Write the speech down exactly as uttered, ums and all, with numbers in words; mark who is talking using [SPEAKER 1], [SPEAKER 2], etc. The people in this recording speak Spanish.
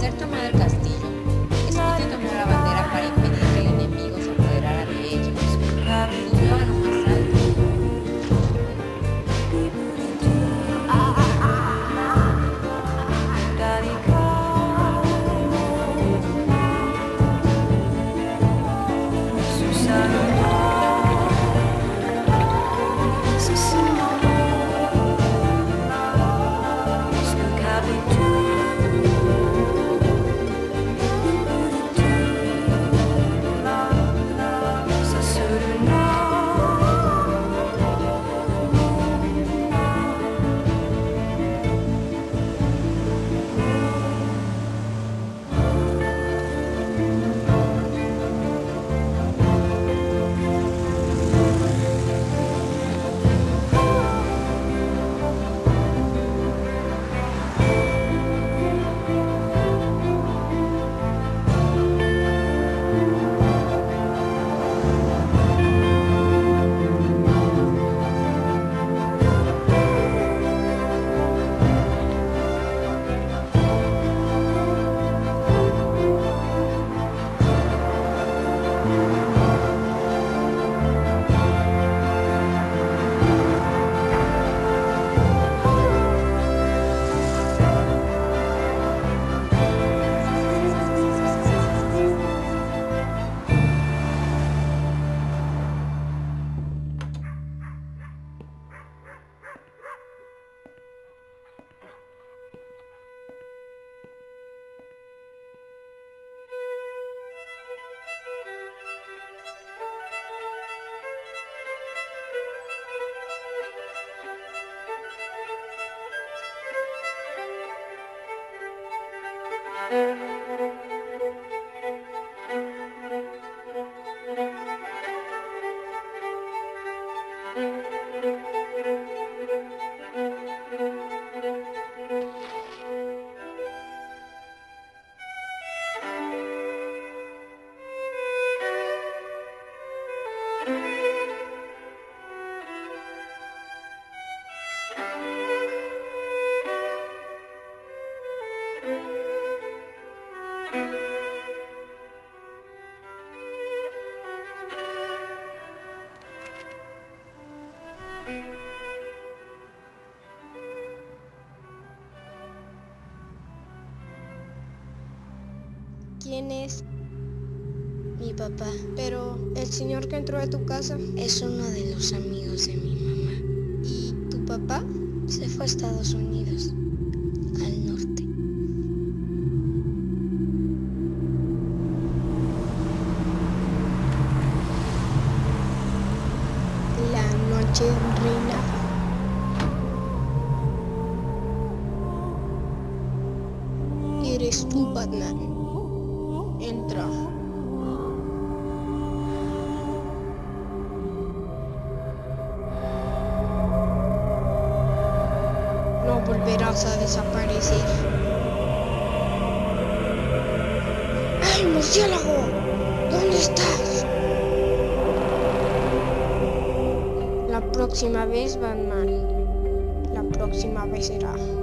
[SPEAKER 1] ser tomado el castillo, Scooty tomó la bandera para impedir que el enemigo se apoderara de ellos. Subió a lo más alto.
[SPEAKER 2] ¿Quién es?
[SPEAKER 3] Mi papá.
[SPEAKER 2] Pero el señor que entró a tu casa
[SPEAKER 3] Es uno de los amigos de mi mamá.
[SPEAKER 2] y tu papá.
[SPEAKER 3] Se fue a Estados Unidos, al norte.
[SPEAKER 2] La noche reinaba. Eres tú, Batman. Entra. No volverás a desaparecer. ¡Ay, murciélago! ¿Dónde estás? La próxima vez van mal. La próxima vez será.